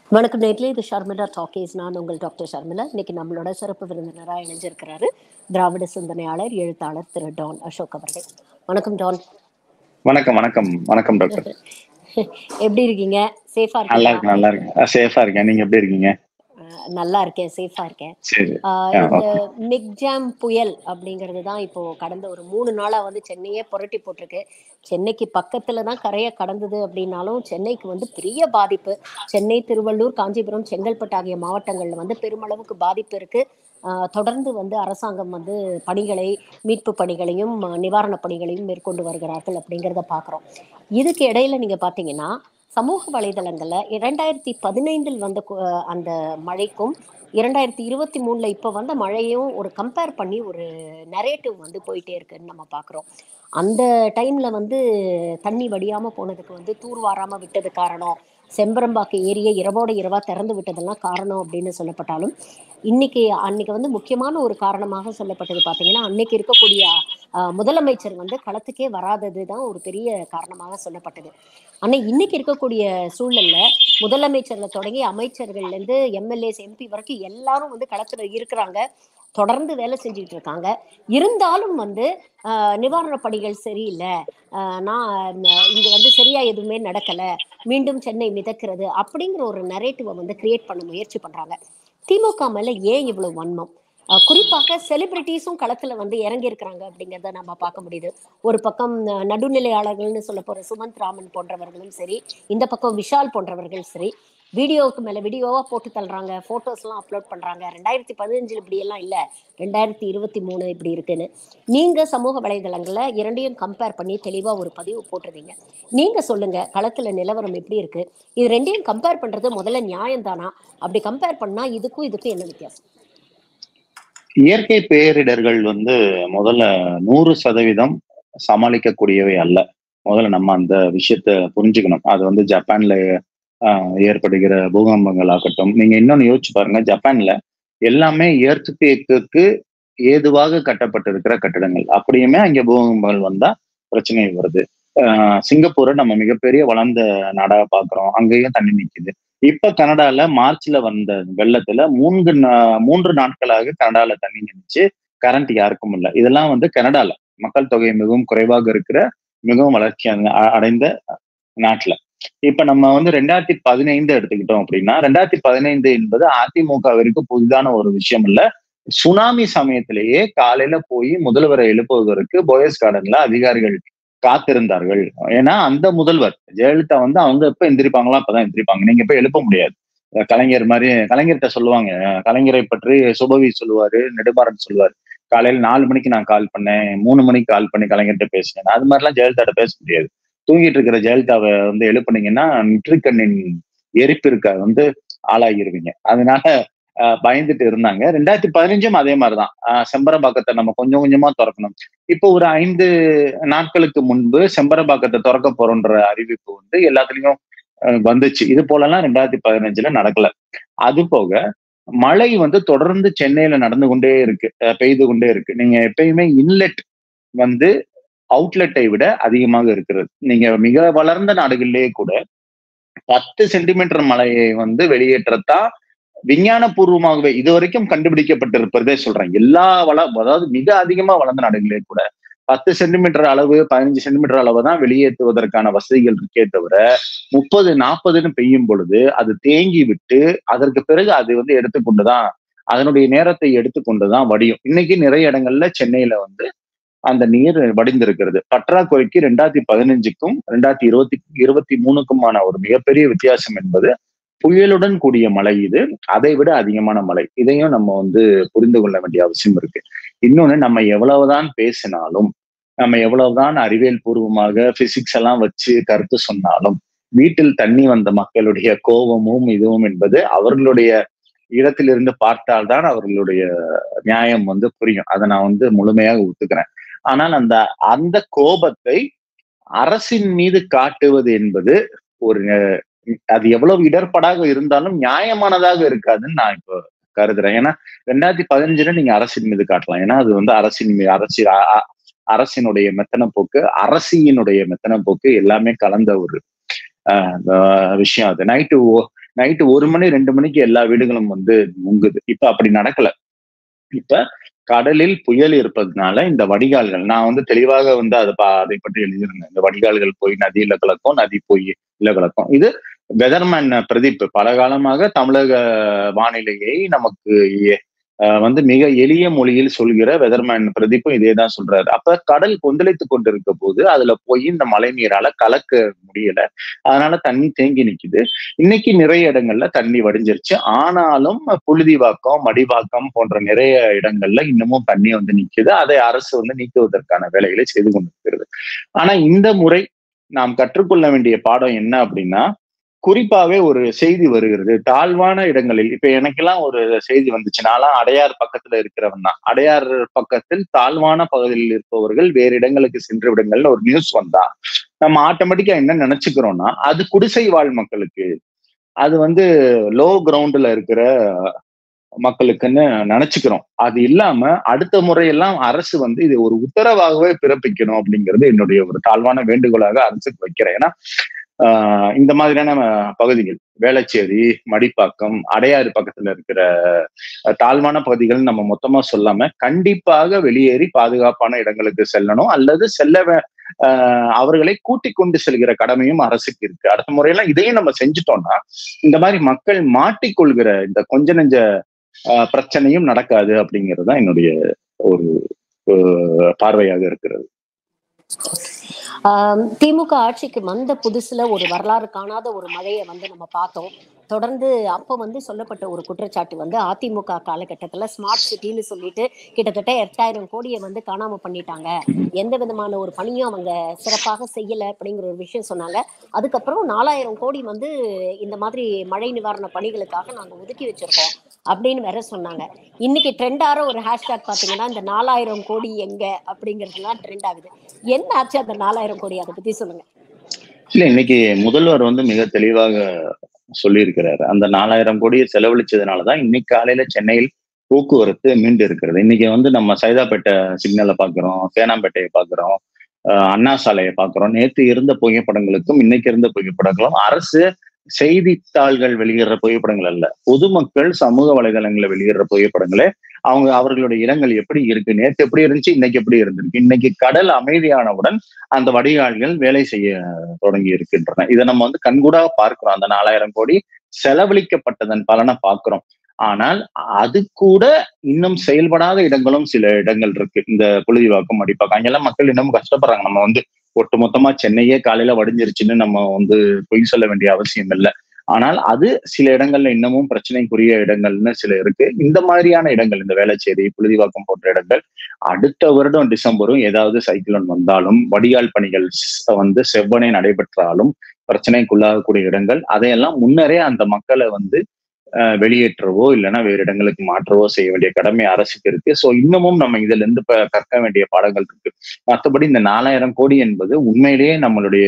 வணக்கம் நேர்களே, இது ஷர்மிளா டாக்கீஸ். நான் உங்கள் டாக்டர் ஷர்மிளா. இன்னைக்கு நம்மளோட சிறப்பு விருந்தினராக இணைஞ்சிருக்கிறாரு திராவிட சிந்தனையாளர், எழுத்தாளர் திரு டான் அசோக் அவர்கள். வணக்கம் டான். வணக்கம் வணக்கம் வணக்கம் டாக்டர். எப்படி இருக்கீங்க? சேஃபா நல்லா இருக்கீங்களா? இருக்கு நல்லா இருக்கேன், சேஃபா இருக்கேன். நீங்க எப்படி இருக்கீங்க? நல்லா இருக்கேன், சேஃபா இருக்கேன். சரி. இந்த ஓகே. மிக்ஜாம் புயல் அப்படிங்கிறது தான் இப்போ கடந்த ஒரு 3 நாளா வந்து சென்னையே புரட்டி போட்டிருக்கு. சென்னைக்கு பக்கத்துல தான் கரையை கடந்தது அப்படின்னாலும் சென்னைக்கு வந்து பெரிய பாதிப்பு. சென்னை, திருவள்ளூர், காஞ்சிபுரம், செங்கல்பட்டு ஆகிய மாவட்டங்கள்ல வந்து பெருமளவுக்கு பாதிப்பு இருக்கு. தொடர்ந்து வந்து அரசாங்கம் வந்து பணிகளை, மீட்பு பணிகளையும் நிவாரண பணிகளையும் மேற்கொண்டு வருகிறார்கள் அப்படிங்கிறத பார்க்குறோம். இதுக்கு இடையில நீங்க பார்த்தீங்கன்னா, சமூக வலைதளங்கள்ல 2015 வந்த அந்த மழைக்கும் 2023 இப்ப வந்த மழையும் ஒரு கம்பேர் பண்ணி ஒரு நரேட்டிவ் வந்து போயிட்டே இருக்குன்னு நம்ம பார்க்குறோம். அந்த டைம்ல வந்து தண்ணி வடியாம போனதுக்கு வந்து தூர்வாராம விட்டது காரணம், செம்பரம்பாக்கு ஏரியை இரவோட இரவா திறந்து விட்டதெல்லாம் காரணம் அப்படின்னு சொல்லப்பட்டாலும், அன்னைக்கு வந்து முக்கியமான ஒரு காரணமாக சொல்லப்பட்டது பார்த்தீங்கன்னா, அன்னைக்கு இருக்கக்கூடிய முதலமைச்சர் வந்து களத்துக்கே வராதது தான் ஒரு பெரிய காரணமாக சொல்லப்பட்டது. ஆனா இன்னைக்கு இருக்கக்கூடிய சூழல்ல முதலமைச்சர்ல தொடங்கி அமைச்சர்கள்ல இருந்து எம்எல்ஏஸ், எம்பி வரைக்கும் எல்லாரும் வந்து களத்துல இருக்கிறாங்க. தொடர்ந்து வேலை செஞ்சுட்டு இருக்காங்க. இருந்தாலும் வந்து நிவாரண பணிகள் சரியில்லை, நான் இங்க வந்து சரியா எதுவுமே நடக்கல, மீண்டும் சென்னை மிதக்கிறது அப்படிங்கிற ஒரு நரேட்டிவை வந்து கிரியேட் பண்ண முயற்சி பண்றாங்க. திமுக மேல ஏன் இவ்வளவு வன்மம்? குறிப்பாக செலிபிரிட்டிஸும் களத்துல வந்து இறங்கி இருக்கிறாங்க அப்படிங்கிறத நம்ம பார்க்க முடியுது. ஒரு பக்கம் நடுநிலையாளர்கள்னு சொல்ல போற சுமந்த் ராமன் போன்றவர்களும் சரி, இந்த பக்கம் விஷால் போன்றவர்கள் சரி, வீடியோவுக்கு மேல வீடியோவா போட்டு தள்ளுறாங்க, போட்டோஸ் எல்லாம் அப்லோட் பண்றாங்க. 2015 இப்படி எல்லாம் இல்ல, 2023 இப்படி இருக்குன்னு. நீங்க சமூக வலைதளங்கள்ல இரண்டையும் கம்பேர் பண்ணி தெளிவா ஒரு பதிவு போட்டிருந்தீங்க. நீங்க சொல்லுங்க, களத்துல நிலவரம் எப்படி இருக்கு? இது ரெண்டையும் கம்பேர் பண்றது முதல்ல நியாயம் தானா? அப்படி கம்பேர் பண்ணா இதுக்கும் என்ன வித்தியாசம்? இயற்கை பேரிடர்கள் முதல்ல 100% சமாளிக்கக்கூடியவை அல்ல. முதல்ல நம்ம அந்த விஷயத்த புரிஞ்சுக்கணும். அது ஜப்பான்ல ஏற்படுகிற பூகம்பங்கள் ஆகட்டும். நீங்க இன்னொன்னு யோசிச்சு பாருங்க, ஜப்பான்ல எல்லாமே எர்த்குவேக்கு ஏதுவாக கட்டப்பட்டிருக்கிற கட்டிடங்கள். அப்படியுமே அங்க பூகம்பங்கள் வந்தா பிரச்சனை வருது. சிங்கப்பூரை நம்ம மிகப்பெரிய வளர்ந்த நாடா பாக்குறோம், அங்கேயும் தண்ணி நிக்குது. இப்ப கனடால மார்ச்ல வந்த வெள்ளத்துல 3 நாட்களாக கனடால தண்ணி நின்னுச்சு. கரண்ட் யாருக்கும் இல்லை. இதெல்லாம் கனடால மக்கள் தொகை மிகவும் குறைவாக இருக்கிற, மிகவும் வளர்ச்சி அடைந்த நாட்டுல. இப்ப நம்ம 2015 எடுத்துக்கிட்டோம் அப்படின்னா, 2015 என்பது அதிமுகவிற்கு புதிதான ஒரு விஷயம் இல்ல. சுனாமி சமயத்திலேயே காலையில போய் முதல்வரை எழுப்புவதற்கு போயஸ் கார்டன்ல அதிகாரிகள் காத்திருந்தார்கள். ஏன்னா அந்த முதல்வர் ஜெயலலிதா அவங்க எப்ப எந்திரிப்பாங்களோ அப்பதான் எந்திரிப்பாங்க. நீங்க போய் எழுப்ப முடியாது. கலைஞர் மாதிரி கலைஞர்கிட்ட சொல்லுவாங்க. கலைஞரை பற்றி சுபவி சொல்லுவாரு, நெடுமாறன் சொல்லுவாரு. காலையில 4 மணிக்கு நான் கால் பண்ணேன், 3 மணிக்கு கால் பண்ணி கலைஞர்கிட்ட பேசினேன். அது மாதிரிலாம் ஜெயலலிதா பேச முடியாது. தூங்கிட்டு இருக்கிற ஜெயலலிதாவை எழுப்புனீங்கன்னா நெற்றிக்கண்ணின் எரிப்பிற்கு ஆளாகிருவீங்க. அதனால பயந்துட்டு இருந்தாங்க. 2015 அதே மாதிரிதான். செம்பரம்பாக்கத்தை நம்ம கொஞ்சம் கொஞ்சமா திறக்கணும். இப்போ ஒரு 5 நாட்களுக்கு முன்பு செம்பரம்பாக்கத்தை திறக்க போறோன்ற அறிவிப்பு எல்லாத்துலயும் வந்துச்சு. இது போலலாம் 2015 நடக்கல. அது போக மழை தொடர்ந்து சென்னையில நடந்து கொண்டே இருக்கு, பெய்து கொண்டே இருக்கு. நீங்க எப்பயுமே இன்லெட் அவுட்லெட்டை விட அதிகமாக இருக்கிறது. நீங்க மிக வளர்ந்த நாடுகளிலேயே கூட 10 சென்டிமீட்டர் மழையை வெளியேற்றத்தான் விஞ்ஞானபூர்வமாகவே இதுவரைக்கும் கண்டுபிடிக்கப்பட்டிருப்பதே சொல்றேன். அதாவது மிக அதிகமா வளர்ந்த நாடுகளே கூட 10 சென்டிமீட்டர் அளவு, 15 சென்டிமீட்டர் அளவு தான் வெளியேற்றுவதற்கான வசதிகள் இருக்கே தவிர, 30, 40ன்னு பெய்யும் பொழுது அது தேங்கி விட்டு அதற்கு பிறகு அது எடுத்துக்கொண்டுதான், அதனுடைய நேரத்தை எடுத்துக்கொண்டுதான் வடியும். இன்னைக்கு நிறைய இடங்கள்ல சென்னையில அந்த நீர் வடிந்திருக்கிறது. பற்றாக்குறைக்கு 2015க்கும் 2023க்குமான ஒரு மிகப்பெரிய வித்தியாசம் என்பது புயலுடன் கூடிய மழை. இது அதை விட அதிகமான மழை. இதையும் நம்ம புரிந்து கொள்ள வேண்டிய அவசியம் இருக்கு. இன்னொன்னு, நம்ம எவ்வளவுதான் பேசினாலும், நம்ம எவ்வளவுதான் அறிவியல் பூர்வமாக பிசிக்ஸ் எல்லாம் வச்சு கருத்து சொன்னாலும், வீட்டில் தண்ணி வந்த மக்களுடைய கோபமும் இதுவும் என்பது அவர்களுடைய இடத்திலிருந்து பார்த்தால்தான் அவர்களுடைய நியாயம் புரியும். அதை நான் முழுமையாக ஒத்துக்கிறேன். ஆனால் அந்த கோபத்தை அரசின் மீது காட்டுவது என்பது அது எவ்வளவு இடர்பாடாக இருந்தாலும் நியாயமானதாக இருக்காதுன்னு நான் இப்போ கருதுறேன். ஏன்னா 2015 நீங்க அரசின் மீது காட்டலாம். ஏன்னா அது அரசினுடைய மெத்தன போக்கு, அரசியினுடைய மெத்தன போக்கு எல்லாமே கலந்த ஒரு விஷயம். அது நைட்டு 1 மணி 2 மணிக்கு எல்லா வீடுகளும் வந்து முங்குது. இப்ப அப்படி நடக்கல. இப்ப கடலில் புயல் இருப்பதுனால இந்த வடிகால்கள் நான் வந்து தெளிவாக வந்து அதை பற்றி எழுதியிருந்தேன். இந்த வடிகால்கள் போய் நதியில கலக்கும், நதி போய் இல்ல கலக்கும். இது வெதர்மேன் பிரதீப் பல காலமாக தமிழக வானிலையை நமக்கு வந்து மிக எளிய மொழியில் சொல்கிற வெதர்மேன் பிரதீப்பும் இதேதான் சொல்றாரு. அப்ப கடல் கொந்தளித்துக் கொண்டிருக்க போது அதுல போய் இந்த மழை நீரால கலக்க முடியல. அதனால தண்ணி தேங்கி நிக்குது. இன்னைக்கு நிறைய இடங்கள்ல தண்ணி வடிஞ்சிருச்சு. ஆனாலும் புழுதிவாக்கம், மடிவாக்கம் போன்ற நிறைய இடங்கள்ல இன்னமும் தண்ணி வந்து நிக்குது. அதை அரசு வந்து நீக்குவதற்கான வேலைகளை செய்து கொண்டிருக்கிறது. ஆனா இந்த முறை நாம் கற்றுக்கொள்ள வேண்டிய பாடம் என்ன அப்படின்னா, குறிப்பாவே ஒரு செய்தி வருகிறது. தாழ்வான இடங்களில் இப்ப எனக்கெல்லாம் ஒரு செய்தி வந்துச்சு. நான்லாம் அடையார் பக்கத்துல இருக்கிறவன் தான். அடையார் பக்கத்தில் தாழ்வான பகுதியில் இருப்பவர்கள் வேறு இடங்களுக்கு சென்று விடுங்கள்னு ஒரு நியூஸ் வந்தா, நம்ம ஆட்டோமேட்டிக்கா என்ன நினைச்சுக்கிறோம்னா, அது குடிசை வாழ் மக்களுக்கு. அது வந்து லோ கிரவுண்ட்ல இருக்கிற மக்களுக்குன்னு நினைச்சுக்கிறோம். அது இல்லாம அடுத்த முறையெல்லாம் அரசு வந்து இது ஒரு உத்தரவாகவே பிறப்பிக்கணும் அப்படிங்கிறது என்னுடைய ஒரு தாழ்வான வேண்டுகோளாக அரசுக்கு வைக்கிறேன். ஏன்னா இந்த மாதிரியான பகுதிகள் வேளச்சேரி, மடிப்பாக்கம், அடையாறு பக்கத்துல இருக்கிற தாழ்வான பகுதிகள் நம்ம மொத்தமா சொல்லாம கண்டிப்பாக வெளியேறி பாதுகாப்பான இடங்களுக்கு செல்லணும், அல்லது அவர்களை கூட்டிக் கொண்டு செல்கிற கடமையும் அரசுக்கு இருக்கு. அடுத்த முறையெல்லாம் இதையும் நம்ம செஞ்சுட்டோம்னா இந்த மாதிரி மக்கள் மாட்டிக்கொள்கிற இந்த கொஞ்ச நெஞ்ச பிரச்சனையும் நடக்காது அப்படிங்கிறதுதான் என்னுடைய ஒரு பார்வையாக இருக்கிறது. திமுக ஆட்சிக்கு வந்த புதுசுல ஒரு வரலாறு காணாத ஒரு மழையை வந்து நம்ம பார்த்தோம். தொடர்ந்து அப்ப வந்து சொல்லப்பட்ட ஒரு குற்றச்சாட்டு வந்து அதிமுக காலகட்டத்துல ஸ்மார்ட் சிட்டின்னு சொல்லிட்டு கிட்டத்தட்ட 8000 கோடியை வந்து காணாம பண்ணிட்டாங்க, எந்த விதமான ஒரு பணியும் அவங்க சிறப்பாக செய்யல அப்படிங்கிற ஒரு விஷயம் சொன்னாங்க. அதுக்கப்புறம் 4000 கோடி வந்து இந்த மாதிரி மழை நிவாரண பணிகளுக்காக நாங்க ஒதுக்கி வச்சிருக்கோம் அப்படின்னு வேற சொன்னாங்க. இன்னைக்கு ட்ரெண்ட் ஆற ஒரு ஹேஷ்டாக் பாத்தீங்கன்னா இந்த 4000 கோடி எங்க அப்படிங்கிறதுலாம் ட்ரெண்ட் ஆகுது. என்ன ஆச்சு அந்த 4000 கோடி, அதை பத்தி சொல்லுங்க. இல்ல, இன்னைக்கு முதல்வர் வந்து மிக தெளிவாக சொல்லியிருக்கிறாரு. அந்த 4000 கோடியை செலவழிச்சதுனாலதான் இன்னைக்கு காலையில சென்னையில் போக்குவரத்து மீண்டு இருக்கிறது. இன்னைக்கு வந்து நம்ம சைதாப்பேட்டை சிக்னலை பாக்குறோம், சேனாம்பேட்டையை பாக்குறோம், அண்ணா சாலையை பாக்குறோம். நேற்று இருந்த புகைப்படங்களுக்கும் இன்னைக்கு இருந்த புகைப்படங்களும் அரசு செய்தித்தாள்கள் வெளியிடுற புகைப்படங்கள் அல்ல, பொதுமக்கள் சமூக வலைதளங்களை வெளியிடுற புகைப்படங்களே. அவர்களுடைய இடங்கள் எப்படி இருக்கு, நேற்று எப்படி இருந்துச்சு, இன்னைக்கு எப்படி இருந்திருக்கு. இன்னைக்கு கடல் அமைதியானவுடன் அந்த வடிகால்கள் வேலை செய்ய தொடங்கி இருக்கின்றன. இதை நம்ம வந்து கண்கூடாக பார்க்கிறோம். அந்த 4000 கோடி செலவழிக்கப்பட்டதன் பலனை பார்க்கிறோம். ஆனால் அது கூட இன்னும் செயல்படாத இடங்களும் சில இடங்கள் இருக்கு. இந்த புழுதிவாக்கம், மடிப்பாக்கம், அங்கெல்லாம் மக்கள் இன்னமும் கஷ்டப்படுறாங்க. நம்ம வந்து ஒட்டுமொத்தமா சென்னையே காலையில வடிஞ்சிருச்சுன்னு நம்ம வந்து பொய் சொல்ல வேண்டிய அவசியம் இல்லை. ஆனால் அது சில இடங்கள்ல இன்னமும் பிரச்சனைக்குரிய இடங்கள்னு சில இருக்கு. இந்த மாதிரியான இடங்கள், இந்த வேளச்சேரி, புழுதிவாக்கம் போன்ற இடங்கள் அடுத்த வருடம் டிசம்பரும் ஏதாவது சைக்ளோன் வந்தாலும், வடிகால் பணிகள் வந்து செவ்வனே நடைபெற்றாலும் பிரச்சனைக்குள்ளாகக்கூடிய இடங்கள். அதையெல்லாம் முன்னரே அந்த மக்களை வந்து வெளியேற்றவோ இல்லைன்னா வேறு இடங்களுக்கு மாற்றவோ செய்ய வேண்டிய கடமை அரசுக்கு இருக்கு. சோ இன்னமும் நம்ம இதுல இருந்து கற்க வேண்டிய பாடங்கள் இருக்கு. மற்றபடி இந்த 4000 கோடி என்பது உண்மையிலேயே நம்மளுடைய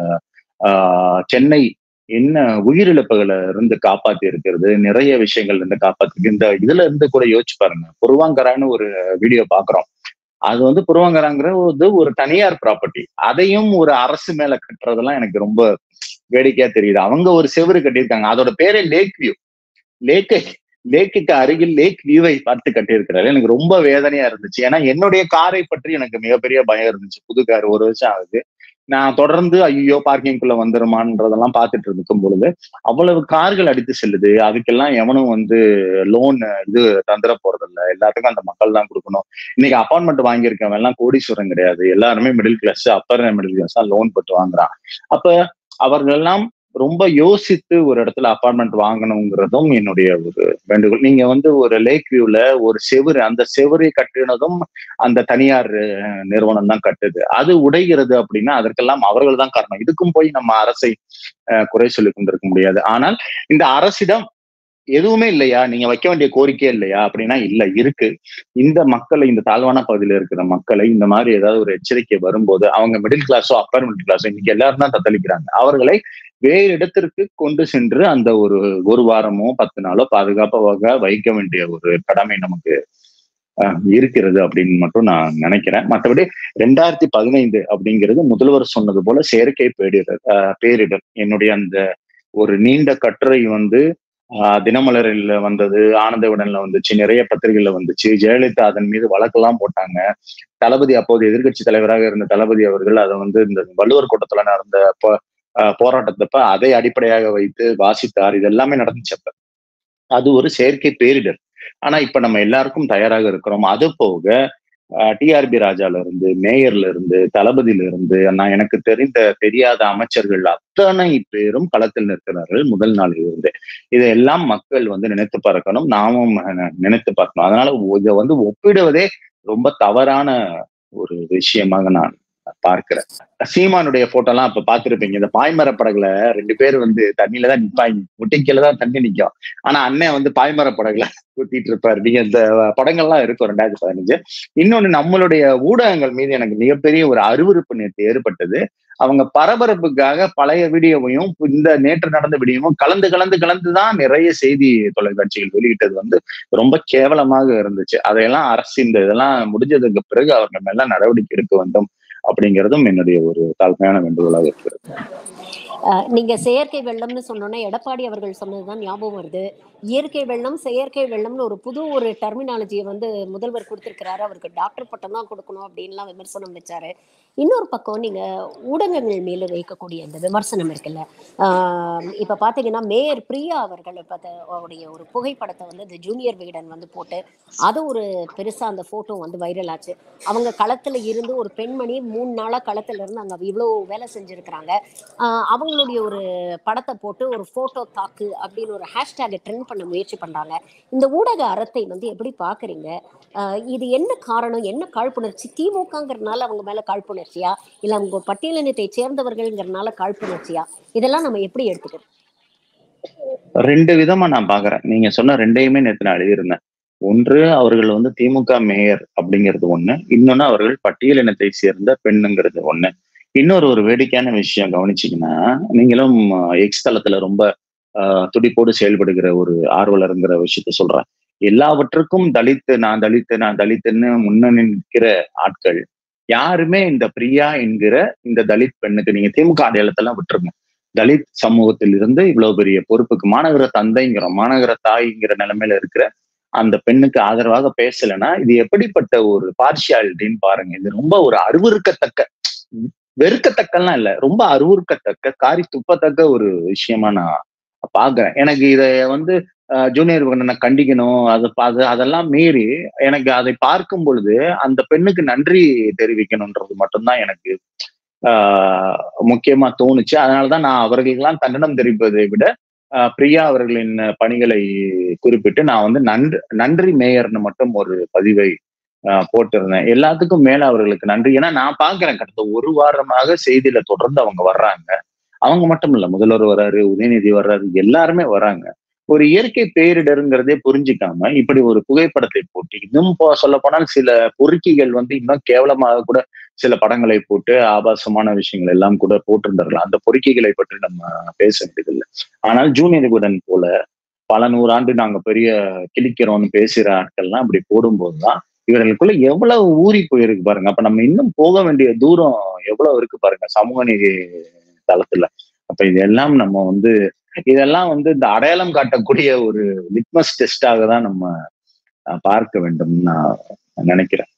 சென்னை என்ன உயிரிழப்புகளை இருந்து காப்பாத்தி இருக்கிறது, நிறைய விஷயங்கள் இருந்து காப்பாத்தி. இந்த இதுல இருந்து கூட யோசிச்சு பாருங்க, புருவாங்கரான்னு ஒரு வீடியோ பாக்குறோம். அது வந்து புருவாங்கராங்கிறது ஒரு தனியார் ப்ராப்பர்ட்டி. அதையும் ஒரு அரசு மேல கட்டுறதெல்லாம் எனக்கு ரொம்ப வேடிக்கையா தெரியுது. அவங்க ஒரு செவரு கட்டியிருக்காங்க, அதோட பேரே லேக் வியூ. லேக்குக்கு அருகில் லேக் வியூவை பார்த்து கட்டியிருக்கிறாரு. எனக்கு ரொம்ப வேதனையா இருந்துச்சு. ஏன்னா என்னுடைய காரை பற்றி எனக்கு மிகப்பெரிய பயம் இருந்துச்சு. புது கார் 1 வருஷம் ஆகுது. நான் தொடர்ந்து ஐயோ பார்க்கிங்குள்ள வந்துருமான்றதெல்லாம் பார்த்துட்டு இருக்கும் பொழுது அவ்வளவு கார்கள் அடித்து செல்லுது. அதுக்கெல்லாம் எவனும் வந்து லோன் இது தந்துட போறது இல்லை, எல்லாத்துக்கும் அந்த மக்கள் தான் கொடுக்கணும். இன்னைக்கு அப்பார்ட்மெண்ட் வாங்கியிருக்கவன் எல்லாம் கோடீஸ்வரன் கிடையாது, எல்லாருமே middle class, upper middle class தான் லோன் போட்டு வாங்குறான். அப்ப அவர்கள் எல்லாம் ரொம்ப யோசித்து ஒரு இடத்துல அபார்ட்மெண்ட் வாங்கணுங்கிறதும் என்னுடைய ஒரு வேண்டுகோள். நீங்க வந்து ஒரு லேக் வியூல ஒரு செவுரு, அந்த செவுரை கட்டினதும் அந்த தனியார் நிறுவனம் தான் கட்டுது. அது உடைகிறது அப்படின்னா அதற்கெல்லாம் அவர்கள் தான் காரணம். இதுக்கும் போய் நம்ம அரசை குறை சொல்லி கொண்டிருக்க முடியாது. ஆனால் இந்த அரசிடம் எதுவுமே இல்லையா, நீங்க வைக்க வேண்டிய கோரிக்கையே இல்லையா அப்படின்னா இல்ல, இருக்கு. இந்த மக்களை, இந்த தாழ்வான பகுதியில இருக்கிற மக்களை இந்த மாதிரி ஏதாவது ஒரு எச்சரிக்கை வரும்போது, அவங்க மிடில் கிளாஸோ அப்பர் மிடில் கிளாஸோ இன்னைக்கு எல்லாரும் தான் தத்தளிக்கிறாங்க, அவர்களை வேறு இடத்திற்கு கொண்டு சென்று அந்த ஒரு வாரமோ 10 நாளோ பாதுகாப்பாக வைக்க வேண்டிய ஒரு கடமை நமக்கு இருக்கிறது அப்படின்னு மட்டும் நான் நினைக்கிறேன். மற்றபடி 2015 அப்படிங்கிறது முதல்வர் சொன்னது போல செயற்கை பேரிடர். என்னுடைய அந்த ஒரு நீண்ட கட்டுரை வந்து தினமலரில் வந்தது, ஆனந்த விகடன்ல வந்துச்சு, நிறைய பத்திரிகைகள்ல வந்துச்சு. ஜெயலலிதா அதன் மீது வழக்கெல்லாம் போட்டாங்க. தளபதி அப்போது எதிர்க்கட்சி தலைவராக இருந்த தளபதி அவர்கள் அதை வந்து இந்த வள்ளுவர் கூட்டத்துல நடந்த போராட்டத்தப்ப அதை அடிப்படையாக வைத்து வாசித்தார். இது எல்லாமே நடந்துச்சு அப்ப. அது ஒரு செயற்கை பேரிடர். ஆனா இப்ப நம்ம எல்லாருக்கும் தயாராக இருக்கிறோம். அது போக டிஆர்பி ராஜால இருந்து, மேயர்ல இருந்து, தளபதியில இருந்து, நான் எனக்கு தெரியாத அமைச்சர்கள் அத்தனை பேரும் களத்தில் நிற்கிறார்கள் முதல் நாளில் இருந்து. இதையெல்லாம் மக்கள் வந்து நினைத்து பார்க்கணும். நாமும் நினைத்து பார்க்கணும். அதனால இதை வந்து ஒப்பிடுவதே ரொம்ப தவறான ஒரு விஷயமாக நான் பார்க்கிறேன். சீமானுடைய போட்டோ எல்லாம் அப்ப பாத்துருப்பீங்க. இந்த பாய்மர படகுல 2 பேர் வந்து தண்ணியில தான் நிப்பாங்க. முட்டைக்கீழ தான் தண்ணி நிக்கும். ஆனா அண்ணன் வந்து பாய்மர படகுல ஊத்திட்டு இருப்பாரு. நீங்க இந்த படங்கள்லாம் இருக்கும் 2015. இன்னொன்னு, நம்மளுடைய ஊடகங்கள் மீது எனக்கு மிகப்பெரிய ஒரு அருவருப்பு நேற்று ஏற்பட்டது. அவங்க பரபரப்புக்காக பழைய வீடியோவையும் இந்த நேற்று நடந்த வீடியோவும் கலந்துதான் நிறைய செய்தி தொலைக்காட்சிகள் வெளியிட்டது வந்து ரொம்ப கேவலமாக இருந்துச்சு. அதையெல்லாம் அரசு இந்த இதெல்லாம் முடிஞ்சதுக்கு பிறகு அவங்க மேல நடவடிக்கை எடுக்க வேண்டும் அப்படிங்கிறதும் என்னுடைய ஒரு தாழ்மையான வேண்டுகோளாக இருக்கிறது. நீங்க செயற்கை வெள்ளம்னு சொன்னோன்னே எடப்பாடி அவர்கள் சொன்னதுதான் ஞாபகம் வருது. இயற்கை வெள்ளம், செயற்கை வெள்ளம்னு ஒரு டெர்மினாலஜியை வந்து முதல்வர் கொடுத்திருக்கிறாரு. அவருக்கு டாக்டர் பட்டம் தான் கொடுக்கணும் அப்படின்லாம் விமர்சனம் வச்சாரு. இன்னொரு பக்கம் நீங்க ஊடகங்கள் மேல வைக்கக்கூடிய இந்த விமர்சனம் இருக்குல்ல, இப்ப பாத்தீங்கன்னா மேயர் பிரியா அவர்கள் அவருடைய ஒரு புகைப்படத்தை வந்து இந்த ஜூனியர் விகடன் வந்து போட்டு அது ஒரு பெருசா அந்த போட்டோ வந்து வைரல் ஆச்சு. அவங்க களத்துல இருந்து ஒரு பெண்மணி 3 நாளா களத்துல இருந்து அங்க இவ்வளவு வேலை செஞ்சிருக்கிறாங்க. அவங்களுடைய ஒரு படத்தை போட்டு ஒரு போட்டோ தாக்கு அப்படின்னு ஒரு ஹேஷ்டேக் ட்ரெண்ட் பண்ண முயற்சி பண்றாங்க. இந்த ஊடக அறத்தை வந்து எப்படி பாக்குறீங்க? இது என்ன காரணம், என்ன காழ்ப்புணர்ச்சி? திமுகங்கிறதுனால அவங்க மேல காழ்ப்புணர்ச்சியா, இல்ல அவங்க பட்டியலினத்தை சேர்ந்தவர்கள்ங்கிறதுனால காழ்ப்புணர்ச்சியா? இதெல்லாம் நம்ம எப்படி எடுத்துக்கிறோம்? 2 விதமா நான் பாக்குறேன். நீங்க சொன்ன 2யுமே நேத்து நான் எழுதியிருந்தேன். ஒன்று, அவர்கள் வந்து திமுக மேயர் அப்படிங்கிறது ஒண்ணு. இன்னொன்னு, அவர்கள் பட்டியலினத்தை சேர்ந்த பெண்ணுங்கிறது ஒண்ணு. இன்னொரு ஒரு வேடிக்கையான விஷயம் கவனிச்சீங்கன்னா, நீங்களும் எக்ஸ் தளத்துல ரொம்ப துடிப்போடு செயல்படுகிற ஒரு ஆர்வலருங்கிற விஷயத்த சொல்றேன். எல்லாவற்றுக்கும் நான் தலித்துன்னு முன்னணி நிற்கிற ஆட்கள் யாருமே இந்த பிரியா என்கிற இந்த தலித் பெண்ணுக்கு, நீங்க திமுக அடையாளத்தெல்லாம் விட்டுருங்க, தலித் சமூகத்தில் இருந்து இவ்வளவு பெரிய பொறுப்புக்கு மாநகர தந்தைங்கிறோம், மாநகர தாய்ங்கிற நிலைமையில இருக்கிற அந்த பெண்ணுக்கு ஆதரவாக பேசலைன்னா இது எப்படிப்பட்ட ஒரு பார்ஷியாலிட்டின்னு பாருங்க. இது ரொம்ப ஒரு அருவருக்கத்தக்க, வெறுக்கத்தக்கெல்லாம் இல்ல, ரொம்ப அருவருக்கத்தக்க, காரி துப்பத்தக்க ஒரு விஷயமா நான் பாக்குறேன். எனக்கு இத வந்து ஜூனியர் விகடனை கண்டிக்கணும், அதெல்லாம் மீறி எனக்கு அதை பார்க்கும் பொழுது அந்த பெண்ணுக்கு நன்றி தெரிவிக்கணும்ன்றது மட்டும்தான் எனக்கு முக்கியமா தோணுச்சு. அதனாலதான் நான் அவர்களுக்கெல்லாம் கண்டனம் தெரிவிப்பதை விட பிரியா அவர்களின் பணிகளை குறிப்பிட்டு நான் வந்து நன்றி மேயர்னு மட்டும் ஒரு பதிவை போட்டிருந்தேன். எல்லாத்துக்கும் மேல அவர்களுக்கு நன்றி. ஏன்னா நான் பாக்குறேன், கடந்த 1 வாரமாக செய்தியில தொடர்ந்து அவங்க வர்றாங்க. அவங்க மட்டும் இல்ல, முதல்வர் வர்றாரு, உதயநிதி வர்றாரு, எல்லாருமே வர்றாங்க. ஒரு இயற்கை பேரிடருங்கிறதே புரிஞ்சுக்காம இப்படி ஒரு புகைப்படத்தை போட்டு, இன்னும் சொல்ல போனால் சில பொறுக்கிகள் வந்து இன்னும் கேவலமாக கூட சில படங்களை போட்டு ஆபாசமான விஷயங்கள் எல்லாம் கூட போட்டிருந்தார்கள். அந்த பொறுக்கிகளை பற்றி நம்ம பேச வேண்டியதில்லை. ஆனால் ஜூனியர் விகடன் போல பல 100 ஆண்டு நாங்க பெரிய கிழிக்கிறோம்னு பேசுற ஆட்கள்லாம் அப்படி போடும்போதுதான் இவர்களுக்குள்ள எவ்வளவு ஊறி போயிருக்கு பாருங்க. அப்ப நம்ம இன்னும் போக வேண்டிய தூரம் எவ்வளவு இருக்கு பாருங்க சமூக நீதி தளத்துல. அப்ப இதெல்லாம் வந்து இந்த அடையாளம் காட்டக்கூடிய ஒரு லிட்மஸ் டெஸ்டாக தான் நம்ம பார்க்க வேண்டும் நான் நினைக்கிறேன்.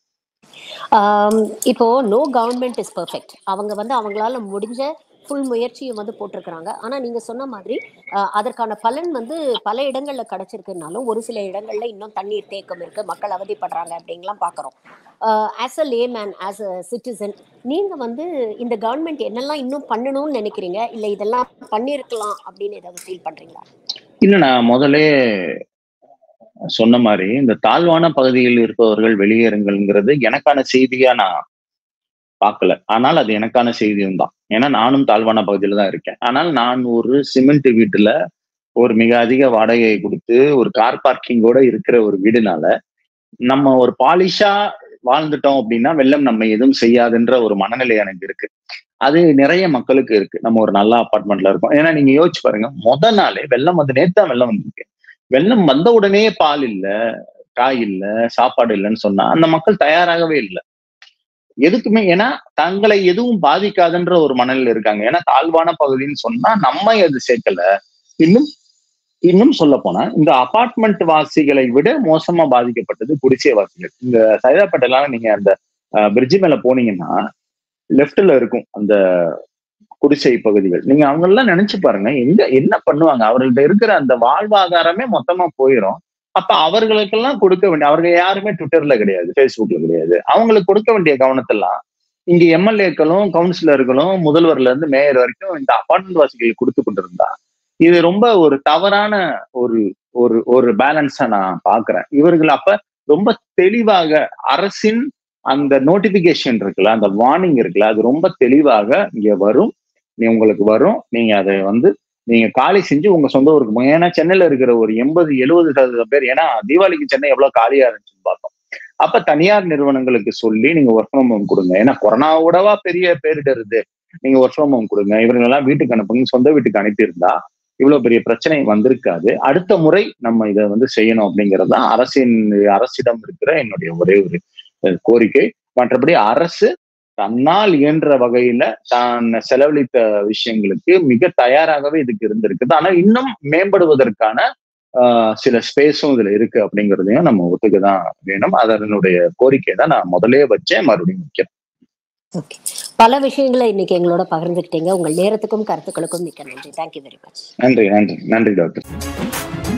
இப்போ நோ கவர்மெண்ட் இஸ் பெர்ஃபெக்ட். அவங்க வந்து அவங்களால முடிஞ்ச ஃபுல் முயற்சியை வந்து போட்டிருக்கிறாங்க. ஆனா நீங்க சொன்ன மாதிரி அதற்கான பலன் வந்து பல இடங்கள்ல கிடைச்சிருக்குனாலும் ஒரு சில இடங்கள்ல இன்னும் தண்ணீர் தேக்கம் இருக்கு, மக்கள் அவதிப்படுறாங்க அப்படின்லாம் பாக்குறோம். As a layman, as a citizen, நீங்க வந்து இந்த கவர்மெண்ட் என்னெல்லாம் இன்னும் பண்ணணும்னு நினைக்கிறீங்க, இல்ல இதெல்லாம் பண்ணிருக்கலாம் அப்படின்னு ஏதாவது ஃபீல் பண்றீங்களா? இல்ல, நான் முதலே சொன்ன மாதிரி இந்த தாழ்வான பகுதியில் இருப்பவர்கள் வெளியேறுங்கள்ங்கிறது எனக்கான செய்தியா நான் பார்க்கல. ஆனால் அது எனக்கான செய்தியும் தான். ஏன்னா நானும் தாழ்வான பகுதியில தான் இருக்கேன். ஆனால் நான் ஒரு சிமெண்ட் வீட்டுல ஒரு மிக அதிக வாடகையை கொடுத்து ஒரு கார் பார்க்கிங்கோட இருக்கிற ஒரு வீடுனால நம்ம ஒரு பாலிஷா வாழ்ந்துட்டோம் அப்படின்னா வெள்ளம் நம்ம எதுவும் செய்யாதுன்ற ஒரு மனநிலை எனக்கு இருக்கு. அது நிறைய மக்களுக்கு இருக்கு. நம்ம ஒரு நல்ல அபார்ட்மெண்ட்ல இருக்கோம். ஏன்னா நீங்க யோசிச்சு பாருங்க, நாளே வெள்ளம் வந்து நேத்தான் வெள்ளம் வந்திருக்கு. வெள்ளம் வந்த உடனே பால் இல்ல, காய் இல்ல, சாப்பாடு இல்லைன்னு சொன்னா அந்த மக்கள் தயாராகவே இல்லை. எதுக்குமே, ஏன்னா தங்களை எதுவும் பாதிக்காதுன்ற ஒரு மனநிலை இருக்காங்க. ஏன்னா தாழ்வான பகுதின்னு சொன்னா நம்மை அது சேர்க்கல. இன்னும் இன்னும் சொல்ல போனா இந்த அபார்ட்மெண்ட் வாசிகளை விட மோசமா பாதிக்கப்பட்டது குடிசை வாசிகள். இந்த சைதாப்பேட்டையில நீங்க அந்த பிரிட்ஜ் மேல போனீங்கன்னா லெஃப்ட்ல இருக்கும் அந்த குடிசை பகுதிகள். நீங்க அவங்க எல்லாம் நினைச்சு பாருங்க, எங்க என்ன பண்ணுவாங்க? அவர்கள்ட்ட இருக்கிற அந்த வாழ்வாதாரமே மொத்தமா போயிரும். அப்ப அவர்களுக்கெல்லாம் கொடுக்க வேண்டிய, அவர்கள் யாருமே ட்விட்டர்ல கிடையாது, Facebookல கிடையாது. அவங்களுக்கு கொடுக்க வேண்டிய கவனத்தெல்லாம் இங்க எம்எல்ஏக்களும், கவுன்சிலர்களும், முதல்வர்ல இருந்து மேயர் வரைக்கும் இந்த அபார்ட்மெண்ட் வாசிகளுக்கு கொடுத்து கொண்டிருந்தா, இது ரொம்ப ஒரு தவறான ஒரு ஒரு ஒரு பேலன்ஸா நான் பாக்குறேன். இவர்கள் அப்ப ரொம்ப தெளிவாக அரசின் அந்த நோட்டிபிகேஷன் இருக்குல்ல, அந்த வார்னிங் இருக்குல்ல, அது ரொம்ப தெளிவாக இங்க வரும். உங்களுக்கு வரும். நீங்க அதை வந்து நீங்க காலி செஞ்சு உங்க சொந்த ஊருக்கு போங்க. ஏன்னா சென்னையில இருக்கிற ஒரு 80-70% பேர், ஏன்னா தீபாவளிக்கு சென்னை எவ்வளவு காலியா இருந்துச்சுன்னு பார்த்தோம். அப்ப தனியார் நிறுவனங்களுக்கு சொல்லி நீங்க ஒர்க் ஃப்ரம் ஹோம் கொடுங்க. ஏன்னா கொரோனாவோடவா பெரிய பேரிடர் இது. நீங்க ஒர்க் ஃப்ரம் ஹோம் கொடுங்க. இவங்க எல்லாம் வீட்டுக்கு அனுப்புங்க. சொந்த வீட்டுக்கு அனுப்பியிருந்தா இவ்வளவு பெரிய பிரச்சனை வந்திருக்காது. அடுத்த முறை நம்ம இதை வந்து செய்யணும் அப்படிங்கிறது தான் அரசிடம் இருக்கிற என்னுடைய ஒரே ஒரு கோரிக்கை. மற்றபடி அரசு தன்னால் இயன்ற வகையில தான் செலவழித்த விஷயங்களுக்கு மிக தயாராகவே இதுக்கு இருந்திருக்குது. ஆனா இன்னும் மேம்படுவதற்கான சில ஸ்பேஸும் இதுல இருக்கு அப்படிங்கிறதையும் நம்ம ஒத்துக்கதான் வேணும். அதனுடைய கோரிக்கை தான் நான் முதலே வச்சேன், மறுபடியும் வைக்கிறேன். ஓகே. பல விஷயங்களை இன்னைக்கு எங்களோட பகிர்ந்துக்கிட்டீங்க. உங்கள் நேரத்துக்கும் கருத்துக்களுக்கும் மிக்க நன்றி. Thank you very much. நன்றி டாக்டர்.